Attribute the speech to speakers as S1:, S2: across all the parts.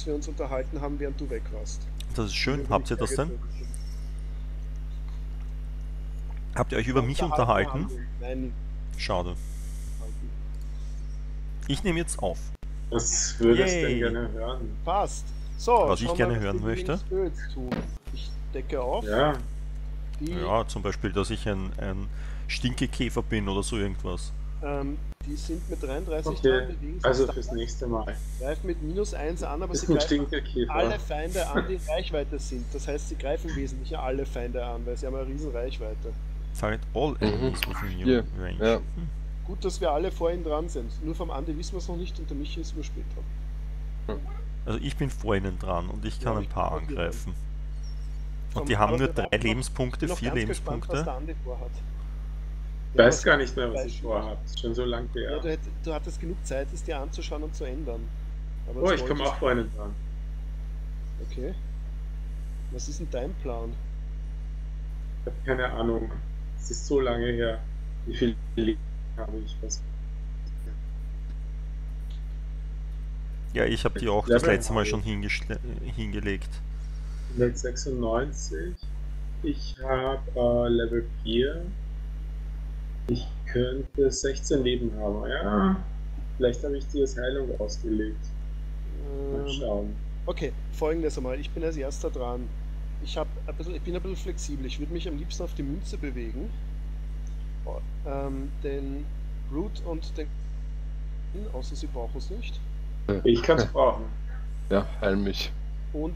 S1: wir uns unterhalten haben, während du weg warst.
S2: Das ist schön. Habt ihr das denn? Habt ihr euch über mich unterhalten?
S1: Nein.
S2: Schade. Ich nehme jetzt auf.
S3: Was würdest du denn
S2: Yay.
S3: gerne hören?
S1: Passt. So,
S2: Was ich
S1: schauen
S2: gerne
S1: wir,
S2: hören
S1: die
S2: möchte?
S1: Living Spirits tun. Ich decke auf.
S3: Ja,
S1: Die,
S2: Ja, zum Beispiel, dass ich ein Stinkekäfer bin oder so irgendwas.
S1: die sind mit 33
S3: okay.
S1: dran, bewegen sich
S3: Also
S1: stark,
S3: fürs nächste Mal.
S1: greifen mit -1 an, aber
S3: Ist
S1: sie
S3: ein
S1: greifen
S3: Stinkekäfer.
S1: alle Feinde an, die in Reichweite sind. Das heißt, sie greifen wesentlich alle Feinde an, weil sie haben eine riesen Reichweite.
S2: Fight all enemies within
S4: Hier,
S2: your range.
S4: ja.
S1: Gut, dass wir alle vor ihnen dran sind. Nur vom Andi wissen wir es noch nicht und der Michi ist überspielt haben.
S2: Also ich bin vor ihnen dran und ich kann
S1: Ja,
S2: ein
S1: ich
S2: paar
S1: bin auch hier
S2: angreifen. Und die haben
S1: Aber
S2: nur
S1: wir
S2: 3
S1: warten noch-
S2: Lebenspunkte,
S1: bin noch
S2: 4
S1: ganz gespannt, was
S2: Lebenspunkte.
S1: der Andi vorhat.
S3: Ich weiß gar nicht mehr, was ich
S1: Beispiel.
S3: vorhabe. Ist schon so lange
S1: Ja,
S3: her.
S1: du hattest genug Zeit, es dir anzuschauen und zu ändern. Aber
S3: Oh,
S1: das
S3: ich komme
S1: wolltest-
S3: auch vor einen dran.
S1: Okay. Was ist denn dein Plan?
S3: Ich habe keine Ahnung. Es ist so lange her. Wie viel Leben habe ich? Was?
S2: Ja, ich habe die auch das
S3: Level
S2: letzte Mal
S3: habe
S2: schon
S3: ich.
S2: hingelegt.
S3: Level 96. Ich habe Level 4. Ich könnte 16 Leben haben. Ja, vielleicht habe ich die als Heilung ausgelegt. Mal schauen.
S1: Okay, folgendes einmal. Ich bin als erster dran. Ich bin ein bisschen flexibel. Ich würde mich am liebsten auf die Münze bewegen. Den Root und den... Außer sie brauchen es nicht.
S3: Ich kann es brauchen.
S4: Ja, heil mich.
S1: Und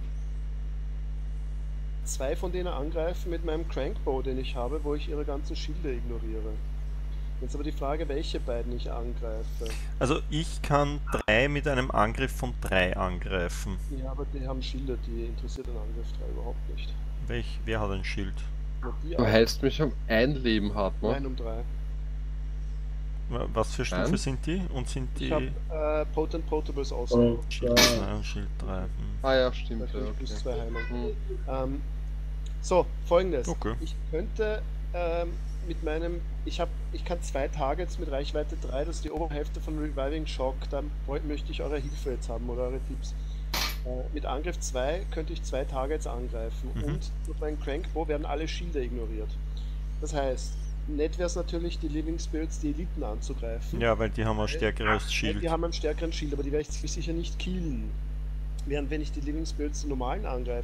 S1: 2 von denen angreifen mit meinem Crankbow, den ich habe, wo ich ihre ganzen Schilde ignoriere. Jetzt aber die Frage, welche beiden ich angreife.
S2: Also ich kann 3 mit einem Angriff von 3 angreifen.
S1: Ja, aber die haben Schilde, die interessiert den Angriff 3 überhaupt nicht.
S2: Wer hat ein Schild?
S1: Nur die
S4: Du heilst mich um ein Leben, Hartmann.
S1: Nein, um 3.
S2: Was für Stufe
S4: Nein.
S2: sind die? Und sind
S1: Ich
S2: die
S1: habe Potent Potables
S3: Oh,
S1: ausgewählt.
S2: Schild 2 und Schild 3?
S4: Ah ja, stimmt.
S1: Da
S4: Ja,
S1: krieg ich plus
S4: okay.
S1: 2 Heilung.
S4: Hm.
S1: So, folgendes.
S2: Okay.
S1: Ich könnte mit meinem, ich kann 2 Targets mit Reichweite 3, das ist die Oberhälfte von Reviving Shock, da möchte ich eure Hilfe jetzt haben oder eure Tipps. Mit Angriff 2 könnte ich 2 Targets angreifen und durch meinen Crankbow werden alle Schilde ignoriert. Das heißt, nett wäre es natürlich, die Living Spirits, die Eliten anzugreifen.
S2: Ja, weil die haben ein stärkeres Schild.
S1: Die haben einen stärkeren Schild, aber die werde ich ziemlich sicher nicht killen. Während wenn ich die Living Spirits, die normalen angreife,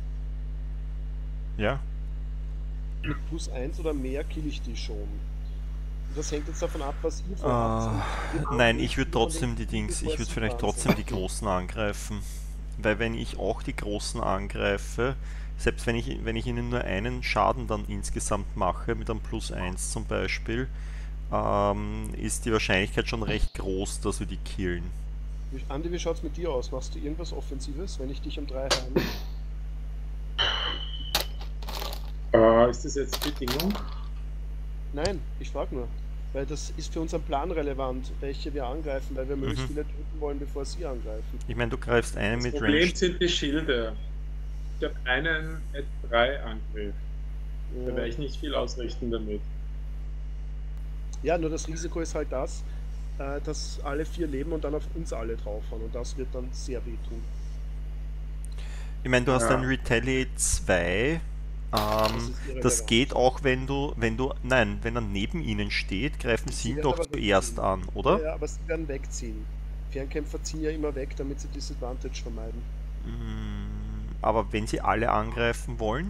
S2: Ja?
S1: mit +1 oder mehr kill ich die schon. Und das hängt jetzt davon ab, was ihr vorhabt.
S2: Nein, ich würde trotzdem die Dings, ich würde vielleicht trotzdem die Großen angreifen. Weil wenn ich auch die Großen angreife, selbst wenn ich ihnen nur einen Schaden dann insgesamt mache, mit einem +1 zum Beispiel, ist die Wahrscheinlichkeit schon recht groß, dass wir die killen.
S1: Andi, wie schaut es mit dir aus? Machst du irgendwas Offensives, wenn ich dich um 3 heile?
S3: Ist das jetzt Bedingung?
S1: Nein, ich frage nur. Weil das ist für unseren Plan relevant, welche wir angreifen, weil wir möglichst viele töten wollen, bevor sie angreifen.
S2: Ich meine, du greifst einen
S3: Das
S2: mit
S3: Problem
S2: Range.
S3: sind die Schilde. Ich habe einen at 3 Angriff. Da werde ich nicht viel ausrichten damit.
S1: Ja, nur das Risiko ist halt das, dass alle 4 leben und dann auf uns alle draufhauen und das wird dann sehr wehtun.
S2: Ich meine, du hast
S3: Ja.
S2: ein Retaliate 2. Das
S1: irrelevant.
S2: geht auch, wenn er neben ihnen steht, greifen sie ihn
S1: werden
S2: doch
S1: aber
S2: zuerst
S1: wegziehen.
S2: an, oder?
S1: Ja, aber sie werden wegziehen. Fernkämpfer ziehen ja immer weg, damit sie Disadvantage vermeiden.
S2: Aber wenn sie alle angreifen wollen,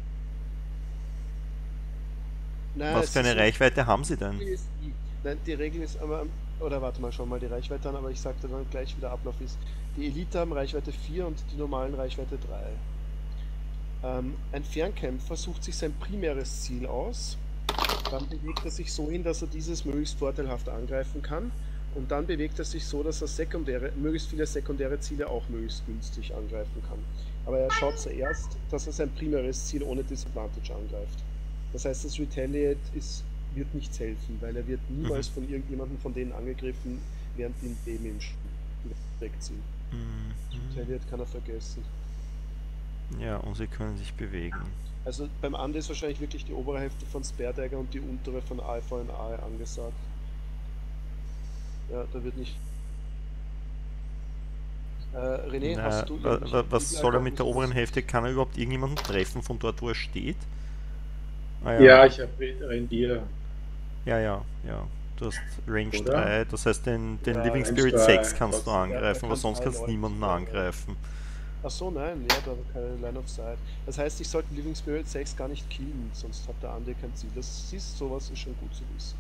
S1: Nein,
S2: was
S1: es
S2: für eine
S1: ist-
S2: Reichweite haben sie denn?
S1: Nein, die Regel ist aber, oder warte mal, schau mal die Reichweite an, aber ich sag dir dann gleich, wie der Ablauf ist. Die Elite haben Reichweite 4 und die normalen Reichweite 3. Ein Fernkämpfer sucht sich sein primäres Ziel aus, dann bewegt er sich so hin, dass er dieses möglichst vorteilhaft angreifen kann und dann bewegt er sich so, dass er möglichst viele sekundäre Ziele auch möglichst günstig angreifen kann. Aber er schaut zuerst, dass er sein primäres Ziel ohne Disadvantage angreift. Das heißt, das Retaliate wird nichts helfen, weil er wird niemals von irgendjemandem von denen angegriffen, während die ein Leben im wegziehen. Retaliate kann er vergessen.
S2: Ja, und sie können sich bewegen.
S1: Also beim Ande ist wahrscheinlich wirklich die obere Hälfte von Spare Dagger und die untere von Alpha und A angesagt. Ja, da wird nicht. René, hast du
S2: was soll er mit der oberen Hälfte? Kann er überhaupt irgendjemanden treffen von dort, wo er steht? Ah,
S3: Ja, ich habe Rentier.
S2: Ja. Du hast Range
S3: Oder?
S2: 3, das heißt den
S1: Ja,
S2: Living
S3: Range
S2: Spirit
S3: 3,
S2: 6 kannst du
S3: trotzdem.
S2: angreifen,
S1: Ja,
S2: aber sonst kannst du
S1: Leute
S2: niemanden
S1: schlagen.
S2: angreifen.
S1: Ach so, nein, ja, da habe ich keine Line of Sight. Das heißt, ich sollte Living Spirit 6 gar nicht killen, sonst hat der Andi kein Ziel. Das ist sowas, ist schon gut zu wissen.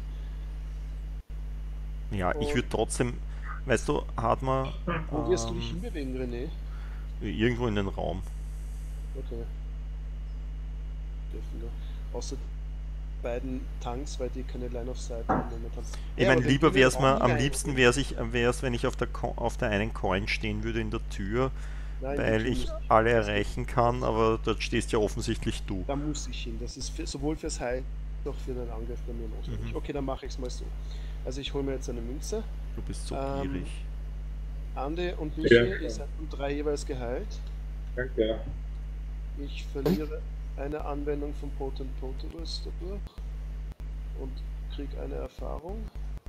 S2: Ja, ich würde trotzdem, weißt du, Hardma,
S1: Wo wirst du dich hinbewegen, René?
S2: irgendwo in den Raum.
S1: Okay. Dürfen wir. Außer beiden Tanks, weil die keine Line of Sight haben momentan.
S2: Ich
S1: Ja,
S2: meine,
S1: aber
S2: lieber
S1: wenn die
S2: wäre es
S1: den
S2: mir,
S1: Raum
S2: am
S1: hinein-
S2: liebsten wäre es, wenn ich auf der einen Coin stehen würde in der Tür,
S1: Nein,
S2: weil
S1: die
S2: ich
S1: Tür muss-
S2: alle erreichen kann, aber dort stehst ja offensichtlich du.
S1: Da muss ich hin. Das ist sowohl fürs Heil als auch für den Angriff bei mir notwendig.
S2: Mhm.
S1: Okay, dann mache ich es mal so. Also ich hole mir jetzt eine Münze.
S2: Du bist so
S1: Ähm,
S2: gierig.
S1: Ande und Michi,
S3: Ja.
S1: ihr seid um 3 jeweils geheilt.
S3: Danke.
S1: Ich verliere eine Anwendung von Potent Potabus dadurch und kriege eine Erfahrung.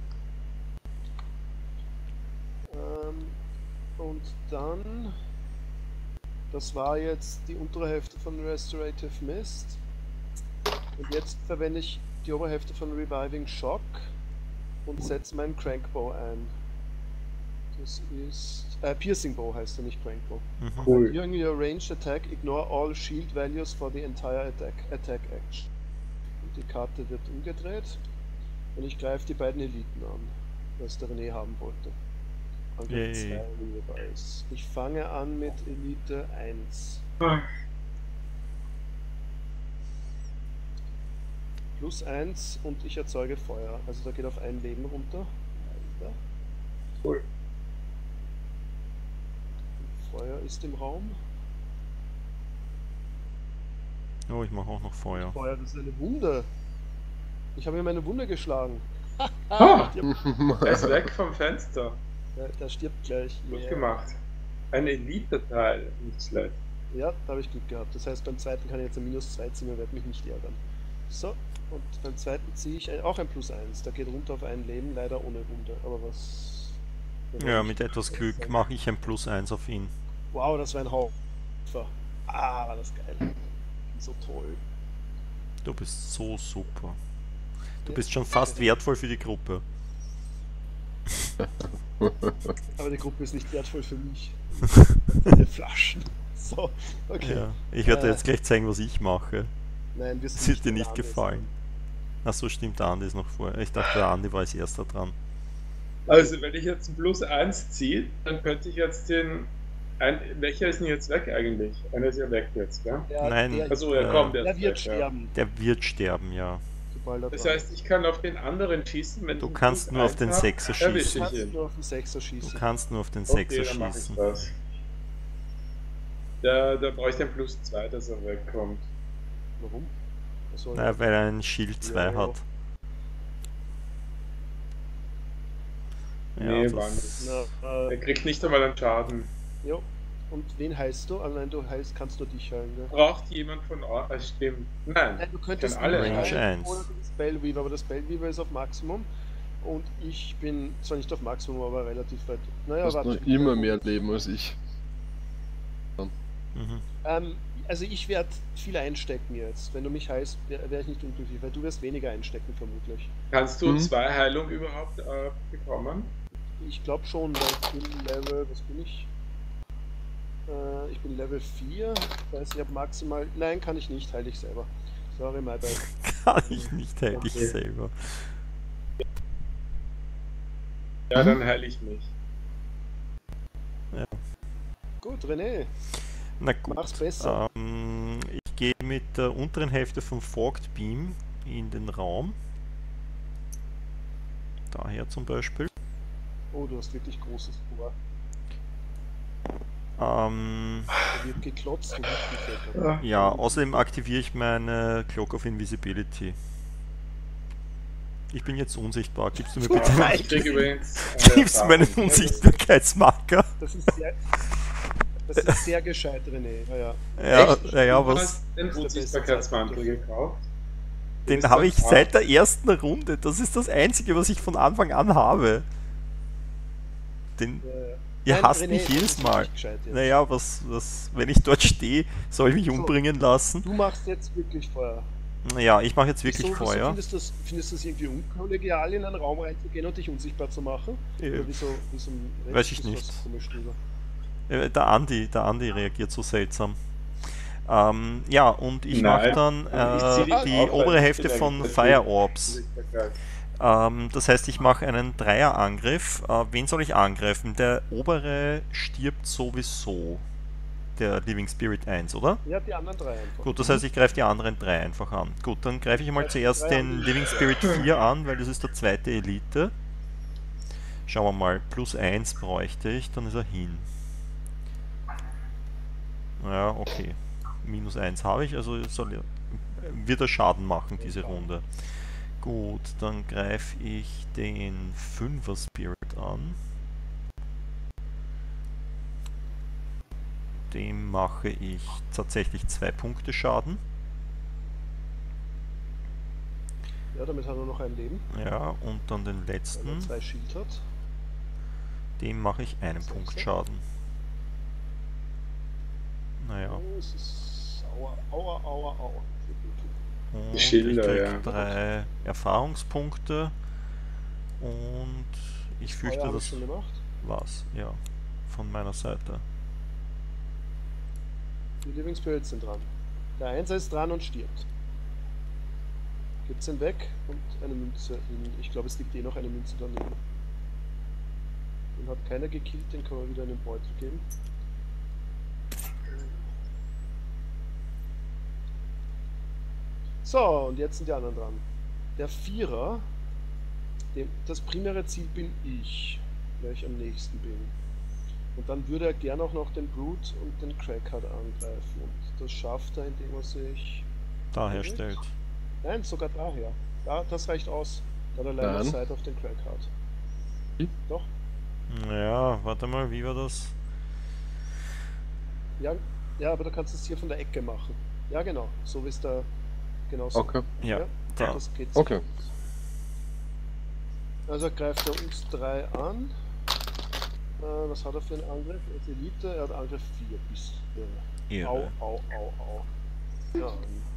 S1: Und dann, das war jetzt die untere Hälfte von Restorative Mist. Und jetzt verwende ich die Oberhälfte von Reviving Shock und setze meinen Crankbow ein. Das ist Piercing Bow heißt er, nicht Crankbow.
S2: Mhm.
S3: Cool.
S1: During your ranged attack, ignore all shield values for the entire attack action. Und die Karte wird umgedreht und ich greife die beiden Eliten an, was der René haben wollte. Angriff
S2: Yay.
S1: 2 jeweils. Ich fange an mit Elite 1. Plus 1 und ich erzeuge Feuer. Also da geht auf ein Leben runter. Alter.
S3: Cool.
S1: Feuer ist im Raum.
S2: Oh, ich mache auch noch Feuer.
S1: Feuer, das ist eine Wunde. Ich habe ihm meine Wunde geschlagen.
S3: Ah,
S1: Stirbt-
S3: er ist weg vom Fenster.
S1: der stirbt gleich.
S3: Gut
S1: Yeah.
S3: gemacht. Ein Elite-Teil, nicht schlecht.
S1: Ja, da habe ich Glück gehabt. Das heißt, beim zweiten kann ich jetzt ein -2 ziehen und werde mich nicht ärgern. So, und beim zweiten ziehe ich auch ein +1. Da geht runter auf ein Leben, leider ohne Wunde. Aber was.
S2: Ja, mit etwas Glück mache ich ein +1 auf ihn.
S1: Wow, das war ein Haufer. Ah, war das geil. So toll.
S2: Du bist so super. Du
S1: Ja.
S2: bist schon fast wertvoll für die Gruppe.
S1: Aber die Gruppe ist nicht wertvoll für mich. Die Flaschen. So, okay.
S2: Ja. Ich werde dir
S1: Äh.
S2: jetzt gleich zeigen, was ich mache.
S1: Nein, wir sind
S2: Das wird dir
S1: in der
S2: nicht
S1: Ande.
S2: gefallen. Achso, stimmt, der Andi ist noch vorher. Ich dachte, der Andi war als erster dran.
S3: Also, wenn ich jetzt ein +1 ziehe, dann könnte ich jetzt welcher ist denn jetzt weg eigentlich? Einer ist ja weg jetzt, ja?
S2: Nein.
S3: Achso, ja, komm, der
S1: Der
S3: ist
S1: wird
S3: weg, ja.
S1: sterben,
S2: Der wird sterben, ja.
S1: sobald er
S3: Das
S1: dran
S3: heißt, ich kann auf den anderen schießen, wenn
S2: Du
S3: ich ein
S2: kannst nur auf
S3: +1
S2: den
S3: hab,
S2: Sechser
S3: erwische
S2: schießen.
S3: ich
S1: kannst
S3: ihn.
S1: nur auf den Sechser
S2: Du
S1: schießen.
S2: kannst nur auf den
S3: Okay,
S2: Sechser
S3: dann mach ich
S2: schießen.
S3: das. Da brauche ich den +2, dass er wegkommt.
S1: Warum? Achso,
S2: Na, weil er ein Schild 2
S1: Ja.
S2: hat. Ja,
S3: Nee,
S2: das-
S3: war nicht.
S1: Na,
S3: Er kriegt nicht einmal einen Schaden.
S1: jo. Und wen heißt du? Nein, du heißt, kannst nur dich heilen, ne?
S3: Braucht jemand von euch. Stimmt. Nein.
S1: Nein, du könntest
S3: Kann alle
S1: mich
S2: Range
S1: heilen
S2: 1.
S1: oder den Spellweaver, aber der Spellweaver ist auf Maximum. Und ich bin zwar nicht auf Maximum, aber relativ weit. Naja,
S4: Du hast
S1: warte.
S4: noch immer mehr Leben als ich.
S2: Mhm.
S1: Also ich werde viel einstecken jetzt. Wenn du mich heißt, wäre ich nicht unglücklich, weil du wirst weniger einstecken vermutlich.
S3: Kannst du
S4: Mhm.
S3: 2 Heilung überhaupt bekommen?
S1: Ich glaube schon, weil ich bin Level, was bin ich? Ich bin Level 4, das heißt ich habe maximal, nein kann ich nicht, heile ich selber. Sorry, my bad.
S2: Kann ich nicht, hätte ich
S3: Okay.
S2: selber.
S3: Ja, dann heile ich mich.
S1: Gut, René,
S2: Na gut.
S1: mach's besser.
S2: Ich gehe mit der unteren Hälfte vom Forked Beam in den Raum. Daher zum Beispiel.
S1: Oh, du hast wirklich großes Ohr.
S2: Ähm,
S1: Da wird geklotzt und nicht gefällt.
S2: ja, außerdem aktiviere ich meine Cloak of Invisibility. Ich bin jetzt unsichtbar. Gibst du mir bitte
S3: Ich krieg übrigens. eine
S2: gibst du meinen
S3: Erfahrung.
S2: Unsichtbarkeitsmarker?
S1: Das ist sehr gescheit, René. Ja, ja.
S2: Ja,
S3: Echt?
S2: naja,
S3: Du
S2: was?
S3: hast den Unsichtbarkeitsmantel gekauft.
S2: Den
S3: bist
S2: habe
S3: ein
S2: ich seit der ersten Runde. Das ist das Einzige, was ich von Anfang an habe. Den,
S1: Ja, ja.
S2: Ihr
S1: Nein,
S2: hasst
S1: René,
S2: mich
S1: das
S2: jedes
S1: ist
S2: Mal.
S1: wirklich gescheit jetzt.
S2: Naja, wenn ich dort stehe, soll ich mich
S1: So.
S2: umbringen lassen?
S1: Du machst jetzt wirklich Feuer.
S2: Naja, ich mache jetzt wirklich
S1: Wieso
S2: Feuer.
S1: findest du es irgendwie unkollegial, in einen Raum reinzugehen und dich unsichtbar zu machen? Oder wieso
S2: weiß ich
S1: redest du
S2: nicht.
S1: so komisch drüber?
S2: Der Andi reagiert so seltsam. Ja, und ich mache
S3: Nein,
S2: dann
S3: ich zieh dich
S2: die
S3: auf, weil
S2: obere
S3: ich
S2: Hälfte
S3: bin
S2: von
S3: eigentlich
S2: Fire
S3: der
S2: Orbs.
S3: Sichtbarkeit.
S2: Das heißt, ich mache einen Dreierangriff. Wen soll ich angreifen? Der obere stirbt sowieso. Der Living Spirit 1, oder?
S1: Ja, die anderen drei einfach.
S2: Gut, das heißt, ich greife die anderen 3 einfach an. Gut, dann greife ich mal
S1: Greif
S2: zuerst
S1: drei
S2: den
S1: an.
S2: Living Spirit 4 an, weil das ist der zweite Elite. Schauen wir mal, +1 bräuchte ich, dann ist er hin. Ja, okay. -1 habe ich, also wird er Schaden machen diese Runde. Gut, dann greife ich den 5er Spirit an. Dem mache ich tatsächlich 2 Punkte Schaden.
S1: Ja, damit hat er noch ein Leben,
S2: Ja, und dann den
S1: weil
S2: letzten,
S1: er 2 Shield hat.
S2: dem mache ich einen
S1: So,
S2: Punkt
S1: so.
S2: Schaden. Naja,
S1: Oh, es ist aua, aua, aua, aua.
S2: und
S3: Die
S2: ich
S3: Schilder,
S2: krieg
S3: ja.
S2: 3 Erfahrungspunkte und ich fürchte,
S1: Feuer habe ich
S2: das
S1: schon gemacht.
S2: war's, ja, von meiner Seite.
S1: Die Living Spirits sind dran. Der Einser ist dran und stirbt. Gibt's ihn weg und eine Münze. Ich glaube, es liegt eh noch eine Münze daneben. Den hat keiner gekillt, den kann man wieder in den Beutel geben. So, und jetzt sind die anderen dran. Der Vierer, das primäre Ziel bin ich, weil ich am nächsten bin. Und dann würde er gern auch noch den Brute und den Crackhead angreifen. Und das schafft er, indem er sich...
S2: Daher stellt.
S1: Nein, sogar daher. Ja, das reicht aus. Dann allein
S4: Dann.
S1: auf Side auf den Crackhead.
S4: Hm?
S1: Doch?
S2: Ja, warte mal, wie war das?
S1: Ja, ja, aber da kannst du es hier von der Ecke machen. Ja, genau. So wie es da... Genau so.
S4: Okay.
S2: Ja, da.
S1: Das geht.
S4: Okay.
S1: Also greift er uns 3 an. Was hat er für einen Angriff? Als Elite, er hat Angriff 4 bis.
S2: Irre.
S1: Au, au, au, au. Ja.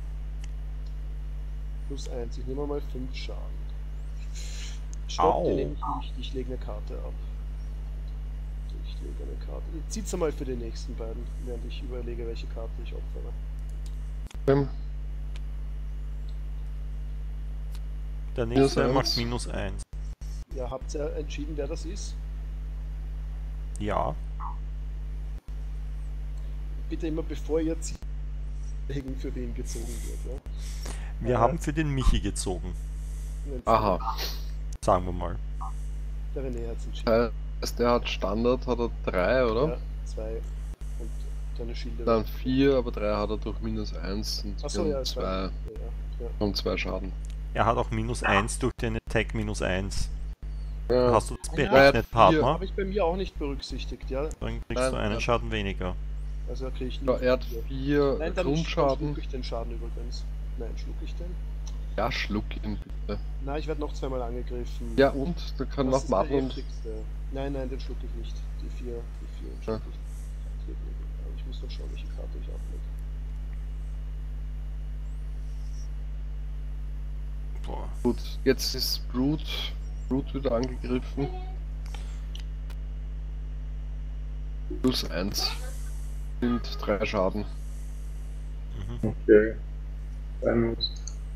S1: +1. Ich nehme mal 5 Schaden. Stopp,
S2: Au.
S1: den nehme ich nicht. Ich lege eine Karte ab. Ich lege eine Karte. Zieht's mal für die nächsten beiden, während ich überlege, welche Karte ich opfere.
S2: Der nächste
S4: -1.
S2: macht -1.
S1: Ja, habt ihr entschieden, wer das ist?
S2: Ja.
S1: Bitte immer bevor ihr zieht, legen, für wen gezogen wird. Ja?
S2: Wir haben für den Michi gezogen,
S1: Wenn's-
S4: Aha.
S2: sagen wir mal.
S1: Der René hat es entschieden.
S4: Heißt, der hat Standard, hat er 3, oder?
S1: Ja, 2 und deine Schilde.
S4: Dann 4, aber 3 hat er durch -1 und
S1: Achso, ja,
S4: 2
S1: ja, ja.
S4: und 2 Schaden.
S2: Er hat auch -1 durch den Attack -1.
S4: Ja.
S2: Hast du das
S1: Ja,
S2: berechnet,
S4: vier.
S2: Partner?
S1: Habe ich bei mir auch nicht berücksichtigt, ja.
S2: Dann kriegst
S4: Nein,
S2: du einen
S4: ja.
S2: Schaden weniger.
S1: Also da kriege ich
S4: Ja,
S1: nicht.
S4: er hat
S1: vier.
S4: 4
S1: Nein, dann
S4: Grundschaden.
S1: schluck ich den Schaden übrigens. Nein, schluck ich den?
S4: Ja, schluck ihn bitte.
S1: Nein, ich werde noch zweimal angegriffen.
S4: Ja, und da kann
S1: Was
S4: noch
S1: ist der
S4: machen und.
S1: heftigste? Nein, den schluck ich nicht. Die 4 schluck ich. Aber ich muss noch schauen, welche Karte ich ablege.
S2: Boah.
S4: Gut, jetzt ist Brute wieder angegriffen. +1 sind 3 Schaden.
S2: Mhm.
S3: Okay. Dann muss.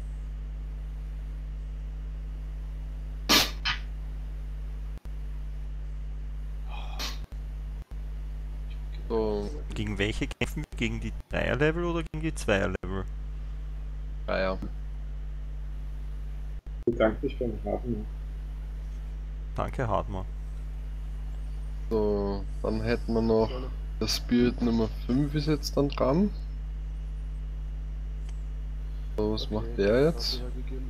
S4: So,
S2: Gegen welche kämpfen wir? Gegen die 3er-Level oder gegen die 2er-Level?
S4: 3er.
S3: Bedanke dich beim Haben.
S2: Danke, Hardman.
S4: So, dann hätten wir noch der Spirit Nummer 5 ist jetzt dann dran. So, was
S1: Okay,
S4: macht der jetzt?
S1: Karte hergegeben.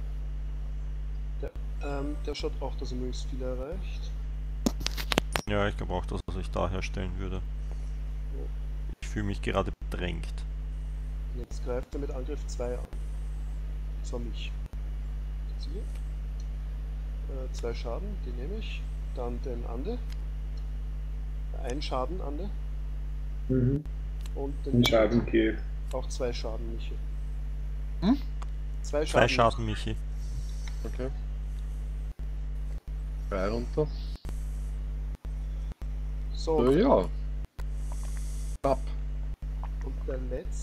S1: Der schaut auch, dass er möglichst viel erreicht.
S2: Ja, ich glaube auch, dass er sich da herstellen würde. Ich fühle mich gerade bedrängt.
S1: Jetzt greift er mit Angriff 2 an. Und zwar mich. Ziehe. 2 Schaden, die nehme ich. Dann den Ande. einen Schaden, Ande.
S3: Mhm.
S1: Und
S3: Den Schaden geht.
S1: auch 2 Schaden, Michi.
S4: Hm?
S1: 2
S2: 2
S1: Schaden.
S2: Schaden, Michi.
S4: Okay. 3 runter.
S1: So,
S4: Ja. Ab.
S1: und der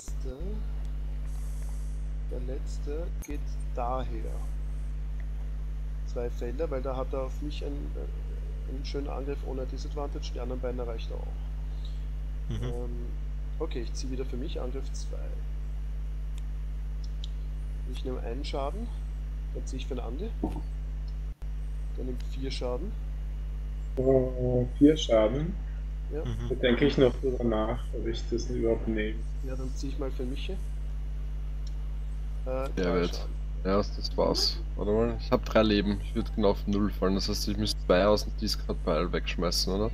S1: letzte geht daher. 2 Felder, weil da hat er auf mich einen schönen Angriff ohne Disadvantage, die anderen beiden erreicht er auch.
S2: Mhm.
S1: Okay, ich ziehe wieder für mich Angriff 2. Ich nehme einen Schaden, dann ziehe ich für den Ande. Der nimmt 4 Schaden.
S3: 4 Schaden.
S1: Ja.
S3: Da denke ich noch drüber nach, ob ich das überhaupt nehme.
S1: Ja, dann ziehe ich mal für mich. 3
S4: wird.
S1: Schaden.
S4: Ja, das war's. Warte mal, ich habe 3 Leben. Ich würde genau auf 0 fallen. Das heißt, ich müsste 2 aus dem Discard-Pile wegschmeißen, oder?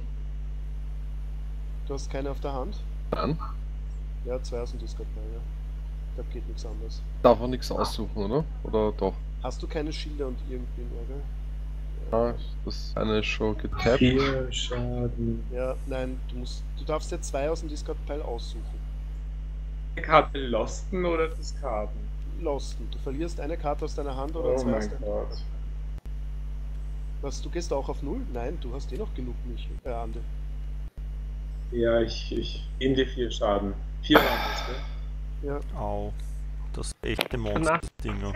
S1: Du hast keine auf der Hand?
S4: Nein.
S1: Ja, 2 aus dem Discord-Pile, ja. Da geht nichts anderes.
S4: Darf auch nichts aussuchen, oder? Oder doch?
S1: Hast du keine Schilder und irgendwie mehr, gell?
S4: Ja, das eine ist schon getappt.
S3: 4 Schaden.
S1: Ja, nein, du darfst dir 2 aus dem Discord-Pile aussuchen.
S3: Die Karte Losten oder Diskarden?
S1: Losten. Du verlierst eine Karte aus deiner Hand oder
S3: Oh
S1: 2 aus
S3: mein
S1: deiner
S3: Gott.
S1: Hand. Was, du gehst auch auf 0? Nein, du hast eh noch genug, Michi. Ande.
S3: Ja, ich nehme die 4 Schaden. 4 waren das, ne?
S1: Ja.
S2: Au. Das echte Monster-Dinger.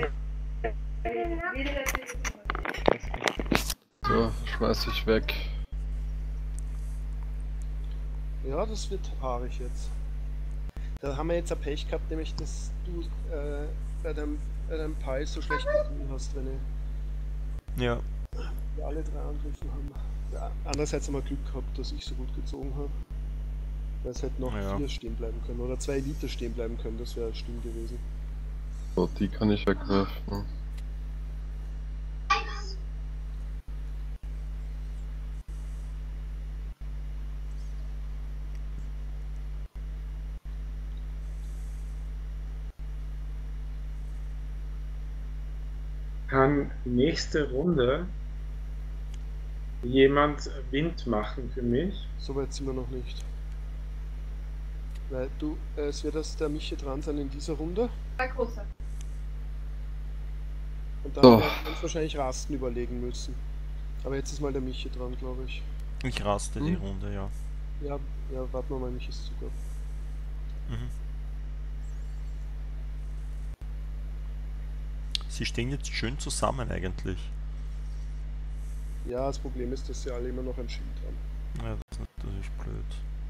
S4: So, schmeiß ich weg.
S1: Ja, das wird haarig jetzt. Da haben wir jetzt ein Pech gehabt, nämlich dass du bei deinem Pile so schlecht gezogen hast, wenn
S2: Ja.
S1: wir alle 3 angegriffen haben. Ja, andererseits haben wir Glück gehabt, dass ich so gut gezogen habe. Weil es hätte noch
S2: Ja.
S1: 4 stehen bleiben können oder 2 Elite stehen bleiben können, das wäre schlimm gewesen.
S4: So, die kann ich wegwerfen.
S3: Kann nächste Runde jemand Wind machen für mich?
S1: Soweit sind wir noch nicht. Weil es wird erst der Michi dran sein in dieser Runde. Und dann
S4: So.
S1: werden wir uns wahrscheinlich Rasten überlegen müssen. Aber jetzt ist mal der Michi dran, glaube ich.
S2: Ich raste die Runde, ja.
S1: Ja, warten wir mal Michis Zug ab.
S2: Mhm. Sie stehen jetzt schön zusammen eigentlich.
S1: Ja, das Problem ist, dass sie alle immer noch ein Schild haben.
S2: Ja, das ist natürlich blöd.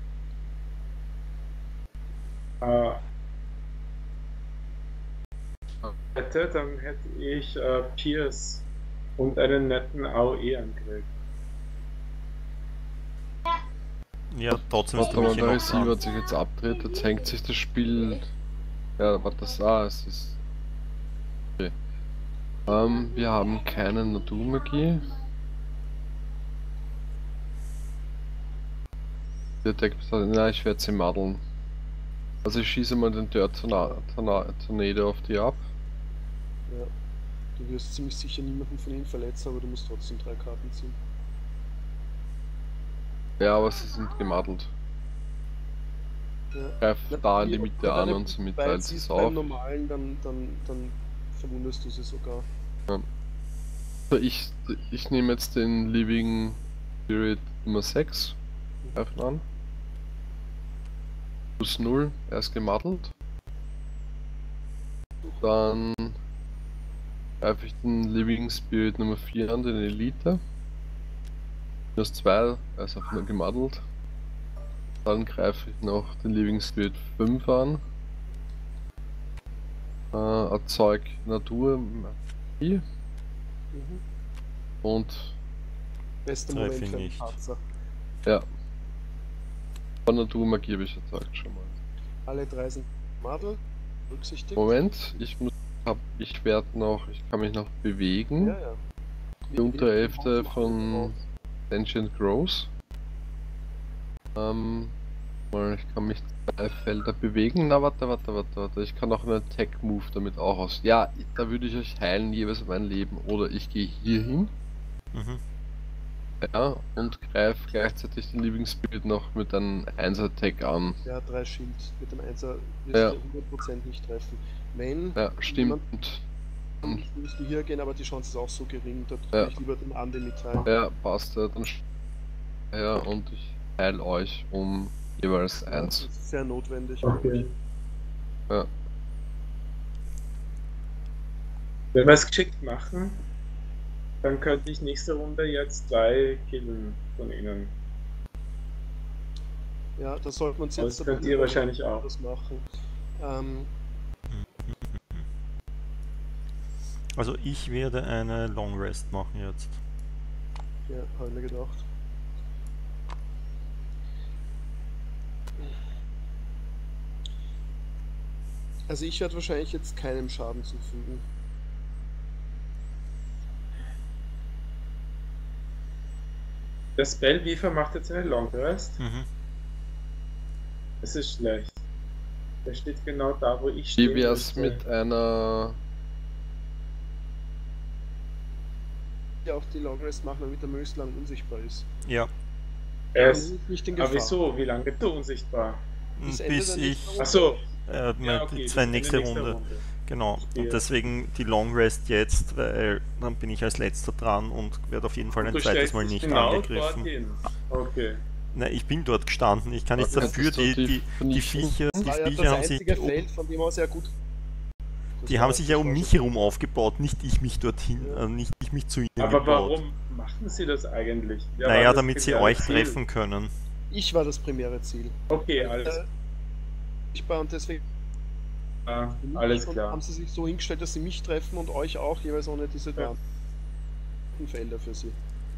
S3: Dann hätte ich Pierce und einen netten AOE-Angriff.
S2: Ja, trotzdem ist
S4: Warte
S2: der
S4: mal,
S2: Michi
S4: der
S2: noch
S4: Receiver
S2: dran.
S4: hat sich jetzt abgedreht, jetzt hängt sich das Spiel. Ja, warte, es ist. Okay. Wir haben keine Naturmagie. Der Deck, nein, ich werde sie maddeln. Also ich schieße mal den Dirt Tornado auf die ab.
S1: Ja. Du wirst ziemlich sicher niemanden von ihnen verletzen, aber du musst trotzdem 3 Karten ziehen.
S4: Ja, aber sie sind gemaddelt.
S1: Ja.
S4: Greif
S1: Na,
S4: da in die
S1: wenn
S4: Mitte
S1: du
S4: an
S1: deine
S4: und somit
S1: Beine
S4: teilt sie es
S1: ziehst
S4: auf.
S1: beim normalen, dann verwundest du sie sogar.
S4: So, ich nehme jetzt den Living Spirit Nummer 6. Greifen an. Plus 0, er ist gemaddelt. Dann greife ich den Living Spirit Nummer 4 an, den Elite. Minus 2, er ist auch nur gemaddelt. Dann greife ich noch den Living Spirit 5 an. Erzeug Naturmagie.
S1: Mhm.
S4: Und
S1: Bester
S2: Treffe
S1: Moment
S2: ihn
S1: für einen
S2: nicht.
S1: Patzer.
S4: ja. Von Naturmagie habe ich erzeugt schon mal.
S1: Alle 3 sind Madel, berücksichtigt.
S4: Moment, ich kann mich noch bewegen.
S1: Ja, ja.
S4: Die untere Hälfte von Ancient Grows. Ich kann mich 2 Felder bewegen. Na, warte. Ich kann auch einen Attack-Move damit auch aus. Ja, da würde ich euch heilen, jeweils mein Leben. Oder ich gehe hier hin.
S2: Mhm.
S4: Ja, und greif gleichzeitig den Living Spirit noch mit einem 1er-Attack an.
S1: Ja, 3 Schild. Mit dem 1er wirst
S4: Ja.
S1: du 100% nicht treffen. Wenn
S4: Ja, stimmt.
S1: jemand willst du hier gehen, aber die Chance ist auch so gering, da
S4: Ja.
S1: tue ich lieber den Ande mitteilen.
S4: Ja, passt ja, dann ja, und ich heile euch um jeweils
S1: Das
S4: 1.
S1: ist sehr notwendig.
S3: Okay.
S4: Ja.
S3: Wenn wir es geschickt machen, dann könnte ich nächste Runde jetzt 2 killen von ihnen.
S1: Ja, das sollten wir uns
S3: Aber
S1: jetzt
S3: das könnt ihr wahrscheinlich auch.
S1: das machen.
S2: Also ich werde eine Long Rest machen jetzt.
S1: Ja, habe ich mir gedacht. Also ich werde wahrscheinlich jetzt keinem Schaden zufügen.
S3: Der Spellweaver macht jetzt eine Long Rest.
S2: Mhm.
S3: Das ist schlecht. Der steht genau da, wo ich stehe.
S4: Wie wär's mit einer.
S1: Ja, auch die Long Rest machen, damit der möglichst lang unsichtbar ist.
S2: Ja,
S3: Er
S1: Das
S3: ist,
S1: ist nicht in
S3: aber
S1: Gefahr.
S3: wieso? Wie lange bist du unsichtbar?
S1: Bis Ende
S2: bis
S1: der
S2: ich
S1: nächsten Runde.
S3: Achso,
S2: ja, die zwei nächste Runde. Genau,
S3: Ja.
S2: und deswegen die Long Rest jetzt, weil dann bin ich als letzter dran und werde auf jeden Fall ein
S3: Du
S2: zweites
S3: stellst
S2: Mal
S3: dich
S2: nicht
S3: genau
S2: angegriffen.
S3: dorthin. Okay.
S2: Na, ich bin dort gestanden, ich kann nichts
S4: Okay,
S2: dafür,
S4: das ist so
S2: die
S4: vernichten.
S2: Viecher,
S1: Das war ja das
S2: haben sich
S1: einzige Feld, von dem aus ja gut.
S2: die haben sich ja um mich herum aufgebaut, nicht ich mich dorthin,
S1: Ja.
S2: nicht ich mich zu ihnen
S3: Aber
S2: gebaut.
S3: warum machen sie das eigentlich? Wer war
S2: Naja,
S3: das
S2: damit sie
S3: primäre
S2: euch
S3: Ziel?
S2: treffen können.
S1: Ich war das primäre Ziel.
S3: Okay, alles,
S1: Und deswegen
S3: alles
S1: und
S3: klar.
S1: haben sie sich so hingestellt, dass sie mich treffen und euch auch, jeweils ohne diese
S3: Ja.
S1: Felder für sie.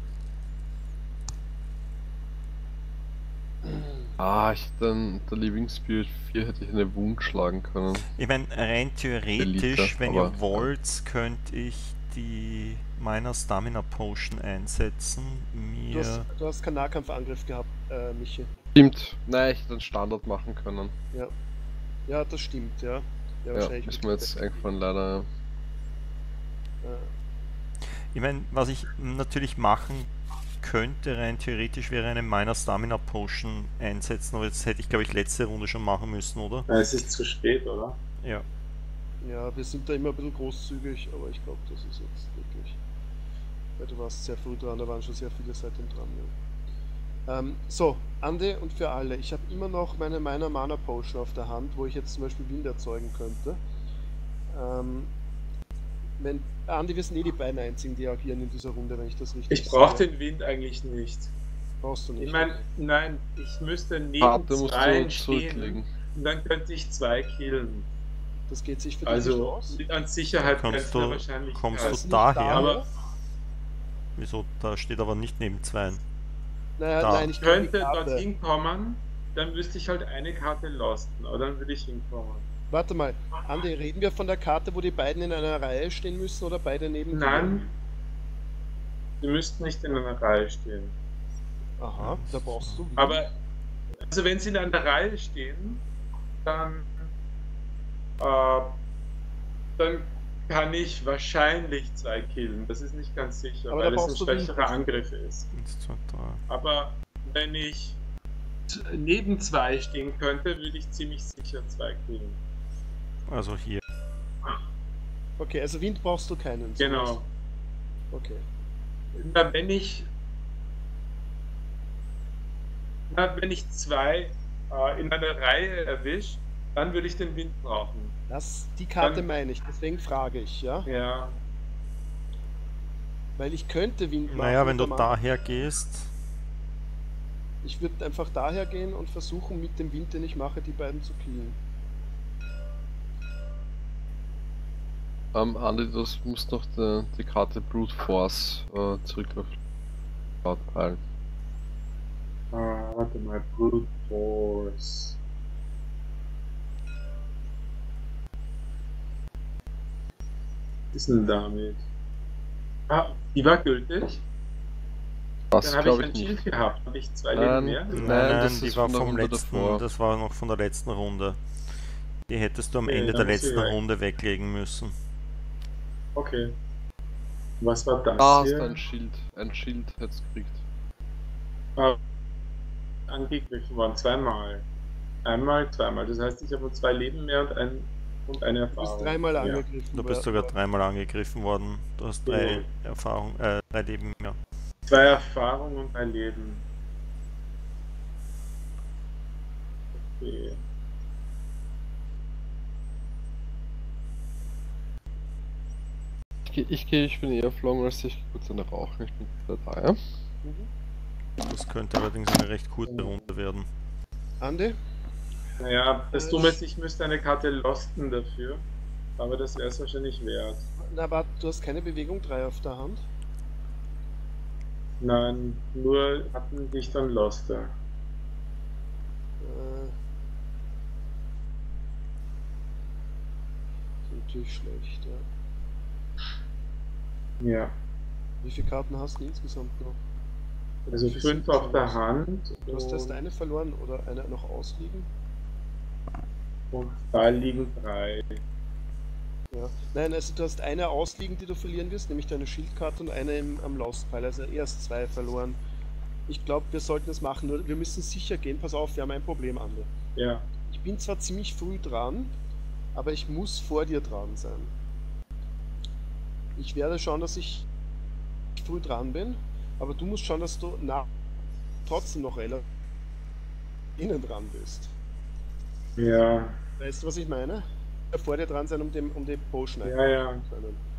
S4: Der Living Spirit 4 hätte ich eine Wund schlagen können.
S2: Ich meine, rein theoretisch,
S4: Elite,
S2: wenn
S4: aber-
S2: ihr wollt, könnte ich die meiner Stamina Potion einsetzen.
S1: Du hast keinen Nahkampfangriff gehabt, Michi.
S4: Stimmt. Nein, ich hätte einen Standard machen können.
S1: Ja, das stimmt, ja.
S4: Ja,
S1: wahrscheinlich
S4: ist mir jetzt eingefallen, leider.
S2: Ich meine, was ich natürlich machen könnte, rein theoretisch, wäre eine meiner Stamina Potion einsetzen, aber das hätte ich, glaube ich, letzte Runde schon machen müssen, oder?
S3: Es ist zu spät, oder?
S2: Ja.
S1: Ja, wir sind da immer ein bisschen großzügig, aber ich glaube, das ist jetzt wirklich. Weil du warst sehr früh dran, da waren schon sehr viele seitdem dran. Ja. So, Ande und für alle. Ich habe immer noch meine Mana Potion auf der Hand, wo ich jetzt zum Beispiel Wind erzeugen könnte. Andi, wir sind eh die beiden einzigen, die agieren in dieser Runde, wenn ich das richtig
S3: Ich brauche den Wind eigentlich nicht.
S1: Brauchst du nicht.
S3: Ich meine, nein, ich müsste neben
S4: Karte musst
S3: zwei
S4: du
S3: stehen
S4: zurücklegen.
S3: und dann könnte ich 2 killen.
S1: Das geht sich für dich nicht
S3: Also
S1: aus.
S3: an Sicherheit
S2: Kommst
S3: grenzender
S2: du-
S3: Wahrscheinlichkeit.
S2: kommst
S1: Das
S2: du
S1: ist nicht
S2: daher?
S1: daher.
S3: Aber
S2: Wieso? Da steht aber nicht neben zwei.
S1: Naja,
S2: da.
S1: nein, ich
S3: ich
S1: kann die
S3: könnte
S1: Karte.
S3: dorthin kommen, dann müsste ich halt eine Karte losten, aber dann würde ich hinkommen.
S1: Warte mal, Andi, reden wir von der Karte, wo die beiden in einer Reihe stehen müssen oder beide neben dir?
S3: Nein, die müssten nicht in einer Reihe stehen.
S1: Aha, da brauchst du Wind.
S3: Aber, also wenn sie in einer Reihe stehen, dann kann ich wahrscheinlich 2 killen. Das ist nicht ganz sicher,
S1: Aber da
S3: weil es ein
S1: brauchst du Wind.
S3: schwächerer Angriff ist.
S2: 1, 2, 3.
S3: Aber wenn ich neben 2 stehen könnte, würde ich ziemlich sicher 2 killen.
S2: Also hier.
S1: Okay, also Wind brauchst du keinen. so
S3: Genau.
S1: was. Okay.
S3: Wenn ich 2 in einer Reihe erwische, dann würde ich den Wind brauchen.
S1: Die Karte
S3: Dann-
S1: meine ich, deswegen frage ich, ja?
S3: Ja.
S1: Weil ich könnte Wind machen.
S2: Naja, wenn du
S1: aber
S2: daher gehst.
S1: Ich würde einfach daher gehen und versuchen, mit dem Wind, den ich mache, die beiden zu killen.
S4: Andi, du musst noch die Karte Brute Force zurück auf Lautpeilen.
S3: Warte mal, Brute Force. Was ist denn damit? Die war gültig?
S4: Das
S3: Dann habe ich
S4: glaube
S3: ein
S4: ich
S3: Shield
S4: nicht.
S3: gehabt. Habe ich 2
S4: Nein.
S3: Leben mehr?
S4: Nein,
S2: Nein,
S4: das
S2: die
S4: ist
S2: war
S4: von der
S2: vom
S4: Runde
S2: letzten,
S4: davor.
S2: das war noch von der letzten Runde. Die hättest du am
S3: Okay,
S2: Ende
S3: dann
S2: der
S3: muss ich
S2: letzten
S3: weg.
S2: Runde weglegen müssen.
S3: Okay. Was war das
S4: Hast
S3: hier?
S4: ein Schild. Ein Schild hättest du gekriegt.
S3: äh, angegriffen worden, zweimal. Einmal, zweimal. Das heißt, ich habe 2 Leben mehr und eine
S1: Du
S3: Erfahrung.
S1: bist dreimal
S3: Ja.
S1: angegriffen.
S2: Du bist sogar dreimal angegriffen worden. Du hast 3 Erfahrung, 3 Leben mehr.
S3: 2 Erfahrung und 1 Leben. Okay.
S4: Ich bin eher auf Long als ich kurz eine rauchen. Ich bin wieder da, ja?
S2: Das könnte allerdings eine recht kurze Runde werden.
S1: Andi?
S3: Naja, das Dumme ist, ich müsste eine Karte losten dafür. Aber das wäre es wahrscheinlich wert.
S1: Na warte, du hast keine Bewegung 3 auf der Hand?
S3: Nein, nur hatten dich dann loster.
S1: Ist natürlich schlecht, ja.
S3: Ja.
S1: Wie viele Karten hast du insgesamt noch?
S3: Also
S1: Wie viele
S3: 5
S1: sind
S3: auf
S1: es
S3: der
S1: alles?
S3: Hand
S1: Du hast erst eine verloren oder eine noch ausliegen?
S3: und da liegen 3.
S1: Ja. Nein, also du hast eine ausliegen, die du verlieren wirst, nämlich deine Schildkarte und eine am Lost Pile, also erst 2 verloren. Ich glaube, wir sollten es machen, nur wir müssen sicher gehen. Pass auf, wir haben ein Problem, Andi.
S3: Ja.
S1: Ich bin zwar ziemlich früh dran, aber ich muss vor dir dran sein. Ich werde schauen, dass ich früh dran bin, aber du musst schauen, dass du trotzdem noch relativ innen dran bist.
S3: Ja.
S1: Weißt du, was ich meine? Vor dir dran sein, um die Potion
S3: Ja, ja.
S1: einzunehmen zu können.